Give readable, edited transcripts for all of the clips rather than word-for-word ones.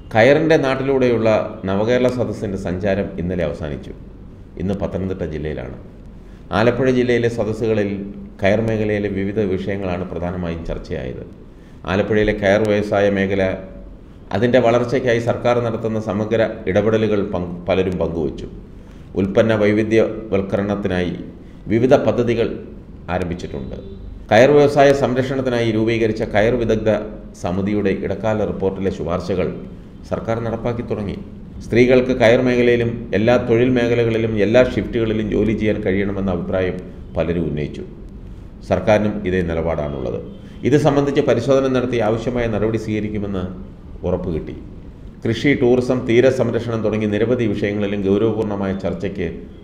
കയറിൻ്റെ നാട്ടിലൂടെയുള്ള നവകേരള സദസ്സിൻ്റെ സഞ്ചാരം ഇന്നലെ അവസാനിച്ചു. ഇന്ന് പത്തനംതിട്ട ജില്ലയിലാണ്. ആലപ്പുഴ ജില്ലയിലെ സദസ്സുകളിൽ കയർ മേഖലയിലെ വിവിധ വിഷയങ്ങളാണ് പ്രധാനമായും ചർച്ചയായത്. ആലപ്പുഴയിലെ കയർ വ്യവസായ മേഖല, അതിൻ്റെ വളർച്ചയ്ക്കായി സർക്കാർ നടത്തുന്ന സമഗ്ര ഇടപെടലുകൾ പലരും പങ്കുവച്ചു. ഉൽപ്പന്ന വൈവിധ്യവൽക്കരണത്തിനായി വിവിധ പദ്ധതികൾ ആരംഭിച്ചിട്ടുണ്ട്. കയർ വ്യവസായ സംരക്ഷണത്തിനായി രൂപീകരിച്ച കയർ വിദഗ്ധ സമിതിയുടെ ഇടക്കാല റിപ്പോർട്ടിലെ ശുപാർശകൾ സർക്കാർ നടപ്പാക്കി തുടങ്ങി. സ്ത്രീകൾക്ക് കയർ മേഖലയിലും എല്ലാ തൊഴിൽ മേഖലകളിലും എല്ലാ ഷിഫ്റ്റുകളിലും ജോലി ചെയ്യാൻ കഴിയണമെന്ന അഭിപ്രായം പലരും ഉന്നയിച്ചു. സർക്കാരിനും ഇതേ നിലപാടാണുള്ളത്. ഇത് സംബന്ധിച്ച് പരിശോധന നടത്തി ആവശ്യമായ നടപടി സ്വീകരിക്കുമെന്ന് ഉറപ്പ് കിട്ടി. കൃഷി, ടൂറിസം, തീരസംരക്ഷണം തുടങ്ങി നിരവധി വിഷയങ്ങളിലും ഗൗരവപൂർണമായ ചർച്ചയ്ക്ക്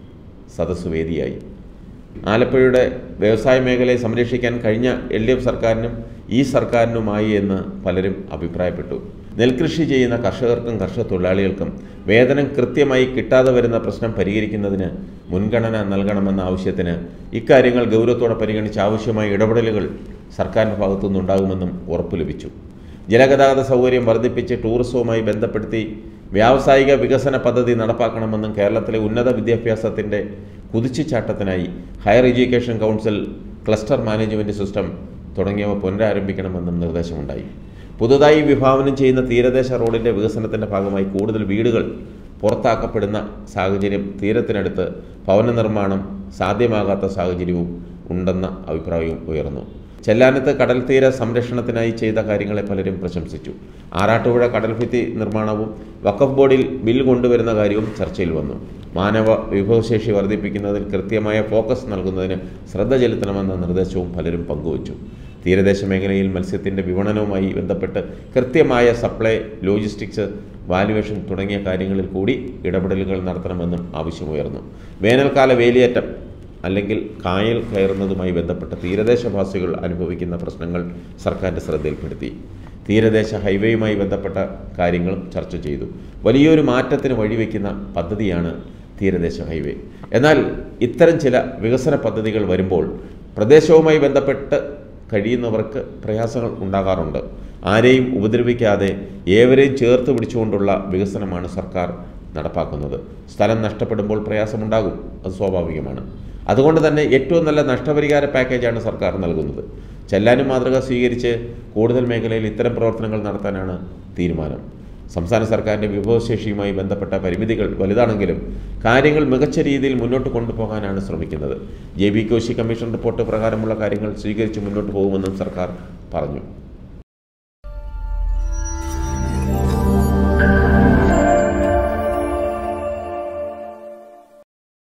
സദസ്സ് വേദിയായി. ആലപ്പുഴയുടെ വ്യവസായ മേഖലയെ സംരക്ഷിക്കാൻ കഴിഞ്ഞ LDF സർക്കാരിനും ഈ സർക്കാരിനുമായി എന്ന് പലരും അഭിപ്രായപ്പെട്ടു. നെൽകൃഷി ചെയ്യുന്ന കർഷകർക്കും കർഷക തൊഴിലാളികൾക്കും വേതനം കൃത്യമായി കിട്ടാതെ വരുന്ന പ്രശ്നം പരിഹരിക്കുന്നതിന് മുൻഗണന നൽകണമെന്ന ആവശ്യത്തിന് ഇക്കാര്യങ്ങൾ ഗൗരവത്തോടെ പരിഗണിച്ച് ആവശ്യമായ ഇടപെടലുകൾ സർക്കാരിൻ്റെ ഭാഗത്തുനിന്നുണ്ടാകുമെന്നും ഉറപ്പ് ലഭിച്ചു. ജലഗതാഗത സൗകര്യം വർദ്ധിപ്പിച്ച് ടൂറിസവുമായി ബന്ധപ്പെടുത്തി വ്യാവസായിക വികസന പദ്ധതി നടപ്പാക്കണമെന്നും കേരളത്തിലെ ഉന്നത വിദ്യാഭ്യാസത്തിൻ്റെ കുതിച്ചുചാട്ടത്തിനായി higher education council, cluster management system തുടങ്ങിയവ പുനരാരംഭിക്കണമെന്നും നിർദ്ദേശമുണ്ടായി. പുതുതായി വിഭാവനം ചെയ്യുന്ന തീരദേശ റോഡിൻ്റെ വികസനത്തിൻ്റെ ഭാഗമായി കൂടുതൽ വീടുകൾ പുറത്താക്കപ്പെടുന്ന സാഹചര്യം, തീരത്തിനടുത്ത് ഭവന നിർമ്മാണം സാധ്യമാകാത്ത സാഹചര്യവും ഉണ്ടെന്ന അഭിപ്രായവും ഉയർന്നു. ചെല്ലാനത്ത് കടൽ തീര സംരക്ഷണത്തിനായി ചെയ്ത കാര്യങ്ങളെ പലരും പ്രശംസിച്ചു. ആറാട്ടുപുഴ കടൽഭിത്തി നിർമ്മാണവും വഖഫ് ബോർഡിൽ ബിൽ കൊണ്ടുവരുന്ന കാര്യവും ചർച്ചയിൽ വന്നു. മാനവ വിഭവശേഷി വർദ്ധിപ്പിക്കുന്നതിൽ കൃത്യമായ ഫോക്കസ് നൽകുന്നതിന് ശ്രദ്ധ ചെലുത്തണമെന്ന നിർദ്ദേശവും പലരും പങ്കുവച്ചു. തീരദേശ മേഖലയിൽ മത്സ്യത്തിൻ്റെ വിപണനവുമായി ബന്ധപ്പെട്ട് കൃത്യമായ സപ്ലൈ, ലോജിസ്റ്റിക്സ്, വാല്യുവേഷൻ തുടങ്ങിയ കാര്യങ്ങളിൽ കൂടി ഇടപെടലുകൾ നടത്തണമെന്നും ആവശ്യമുയർന്നു. വേനൽക്കാല വേലിയേറ്റം അല്ലെങ്കിൽ കായൽ കയറുന്നതുമായി ബന്ധപ്പെട്ട തീരദേശവാസികൾ അനുഭവിക്കുന്ന പ്രശ്നങ്ങൾ സർക്കാരിൻ്റെ ശ്രദ്ധയിൽപ്പെടുത്തി. തീരദേശ ഹൈവേയുമായി ബന്ധപ്പെട്ട കാര്യങ്ങളും ചർച്ച ചെയ്തു. വലിയൊരു മാറ്റത്തിന് വഴിവെക്കുന്ന പദ്ധതിയാണ് തീരദേശ ഹൈവേ. എന്നാൽ ഇത്തരം ചില വികസന പദ്ധതികൾ വരുമ്പോൾ പ്രദേശവുമായി ബന്ധപ്പെട്ട് കഴിയുന്നവർക്ക് പ്രയാസങ്ങൾ ഉണ്ടാകാറുണ്ട്. ആരെയും ഉപദ്രവിക്കാതെ ഏവരെയും ചേർത്ത് പിടിച്ചുകൊണ്ടുള്ള വികസനമാണ് സർക്കാർ നടപ്പാക്കുന്നത്. സ്ഥലം നഷ്ടപ്പെടുമ്പോൾ പ്രയാസമുണ്ടാകും, അത് സ്വാഭാവികമാണ്. അതുകൊണ്ട് തന്നെ ഏറ്റവും നല്ല നഷ്ടപരിഹാര പാക്കേജാണ് സർക്കാർ നൽകുന്നത്. ചെല്ലാനും മാതൃക സ്വീകരിച്ച് കൂടുതൽ മേഖലയിൽ ഇത്തരം പ്രവർത്തനങ്ങൾ നടത്താനാണ് തീരുമാനം. സംസ്ഥാന സർക്കാരിൻ്റെ വിഭവശേഷിയുമായി ബന്ധപ്പെട്ട പരിമിതികൾ വലുതാണെങ്കിലും കാര്യങ്ങൾ മികച്ച രീതിയിൽ മുന്നോട്ട് കൊണ്ടുപോകാനാണ് ശ്രമിക്കുന്നത്. JB കോശി കമ്മീഷൻ റിപ്പോർട്ട് പ്രകാരമുള്ള കാര്യങ്ങൾ സ്വീകരിച്ച് മുന്നോട്ട് പോകുമെന്നും സർക്കാർ പറഞ്ഞു.